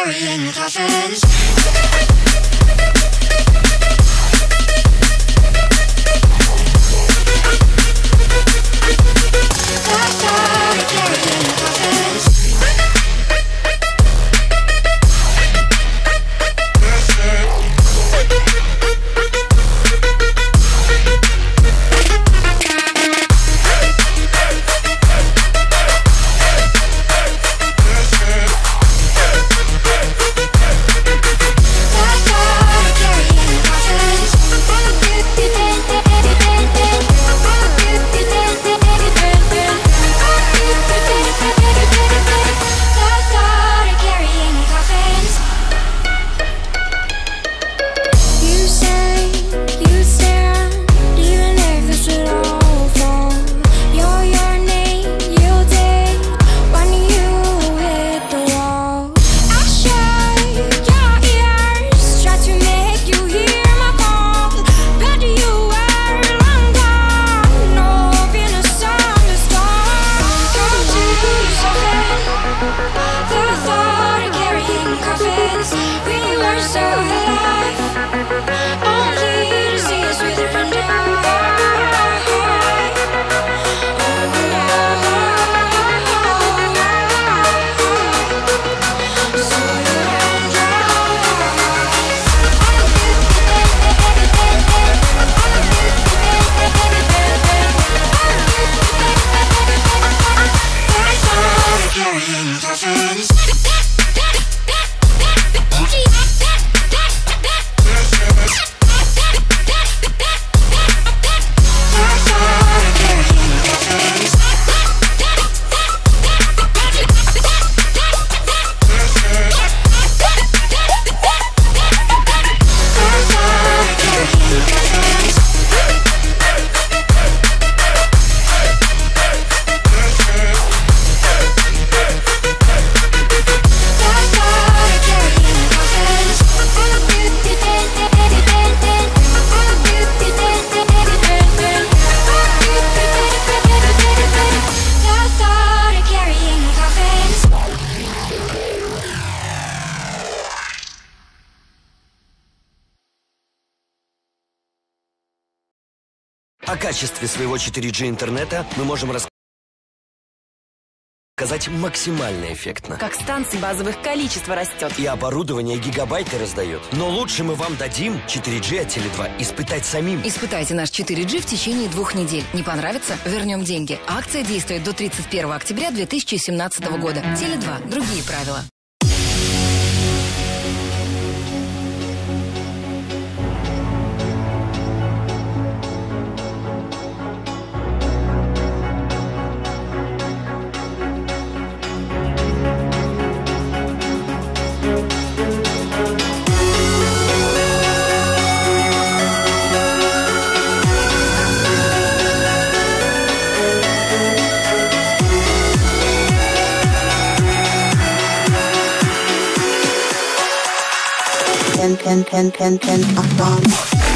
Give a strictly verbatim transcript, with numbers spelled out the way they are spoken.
carrying coffins. О качестве своего четыре джи интернета мы можем рассказать максимально эффектно. Как станций базовых количество растет. И оборудование гигабайты раздает. Но лучше мы вам дадим четыре джи от Теле два испытать самим. Испытайте наш четыре джи в течение двух недель. Не понравится? Вернем деньги. Акция действует до тридцать первого октября две тысячи семнадцатого года. Теле два. Другие правила. Pen, pen, pen, pen, pen,